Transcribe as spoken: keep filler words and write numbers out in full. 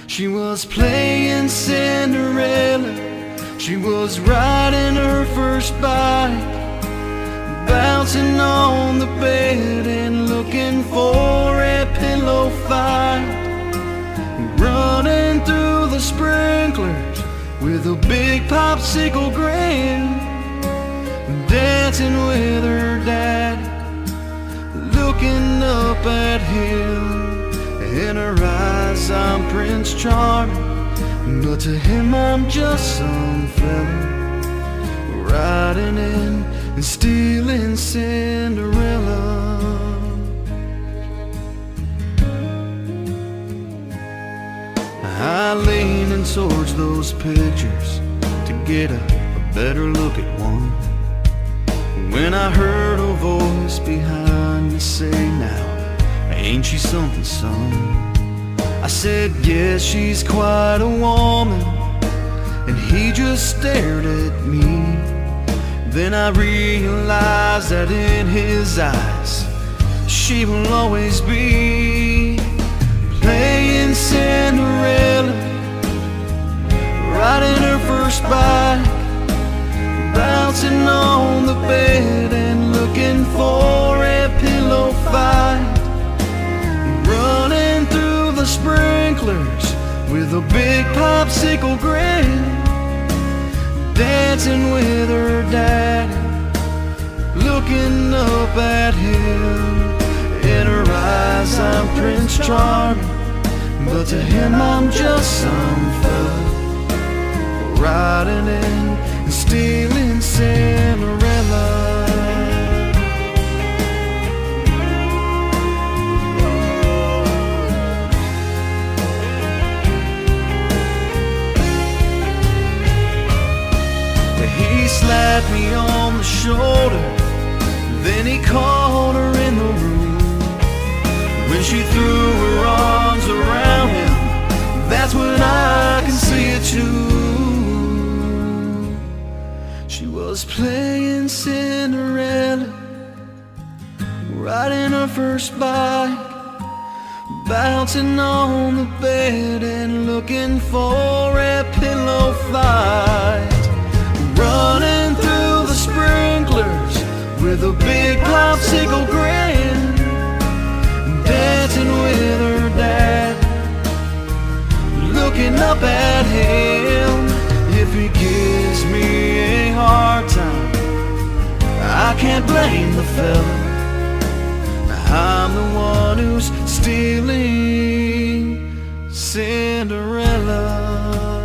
She was playing Cinderella, she was riding her first bike, bouncing on the bed and looking for a pillow fight, running through the sprinklers with a big popsicle grin, dancing with her dad, looking up at him. In her eyes I'm Prince Charming, but to him I'm just some fella riding in and stealing Cinderella. I leaning towards those pictures to get a, a better look at one, when I heard a voice behind me say, "Now, ain't she something, son?" I said, "Yes, she's quite a woman," and he just stared at me. Then I realized that in his eyes she will always be playing Cinderella, riding her first bike, bouncing on the bed and looking for a pillow fight, running through the sprinklers with a big popsicle grin, dancing with her dad, looking up at him. In her eyes I'm Prince Charming, but to him I'm just some fella riding in and stealing Cinderella. He slapped me on the shoulder, then he called her in the room. When she threw her arms around him, that's when I can see it too. She was playing Cinderella, riding her first bike, bouncing on the bed and looking for a pillow fight, running through the sprinklers with a big popsicle grin, dancing with her dad, looking up at him. If he gives me a hard time, I can't blame the fella. I'm the one who's stealing Cinderella.